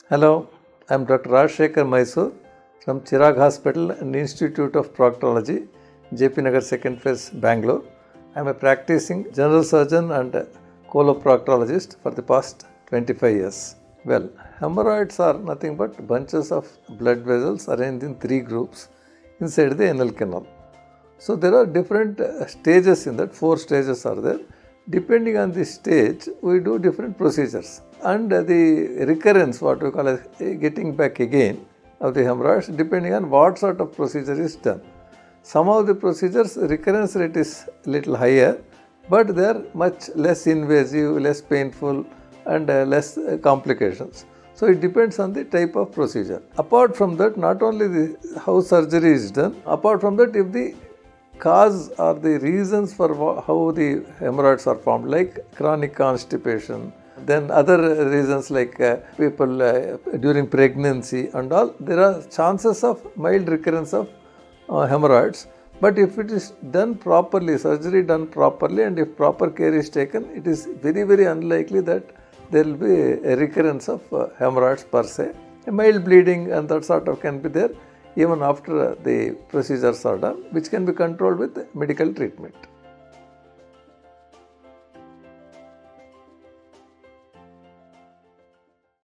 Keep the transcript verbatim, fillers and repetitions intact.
Hello, I am Doctor Rajshekhar Mysore from Chirag Hospital and Institute of Proctology, J P Nagar second phase, Bangalore. I am a practicing general surgeon and coloproctologist for the past twenty-five years. Well, hemorrhoids are nothing but bunches of blood vessels arranged in three groups inside the anal canal. So there are different stages in that, four stages are there. Depending on the stage, we do different procedures. And the recurrence, what we call as getting back again of the hemorrhoids, depending on what sort of procedure is done. Some of the procedures, recurrence rate is little higher, but they are much less invasive, less painful, and uh, less uh, complications. So it depends on the type of procedure. Apart from that, not only the how surgery is done, apart from that, if the cause or the reasons for how the hemorrhoids are formed, like chronic constipation, then other reasons like uh, people uh, during pregnancy and all, there are chances of mild recurrence of uh, hemorrhoids. But if it is done properly, surgery done properly, and if proper care is taken, it is very, very unlikely that there will be a recurrence of uh, hemorrhoids per se. A mild bleeding and that sort of can be there even after uh, the procedures are done, which can be controlled with medical treatment.